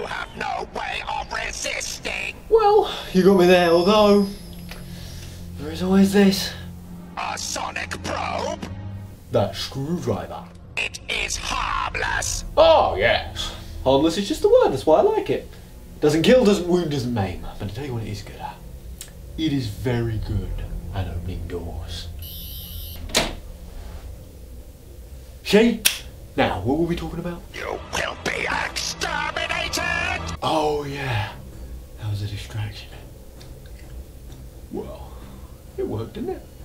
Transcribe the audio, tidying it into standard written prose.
have no way of resisting. Well, you got me there, although there is always this. A sonic probe? That screwdriver. It is harmless. Oh, yes. Harmless is just the word, that's why I like it. Doesn't kill, doesn't wound, doesn't maim. But I tell you what it is good at. It is very good at opening doors. See? Now, what were we talking about? You will be exterminated! Oh, yeah. That was a distraction. Well, it worked, didn't it?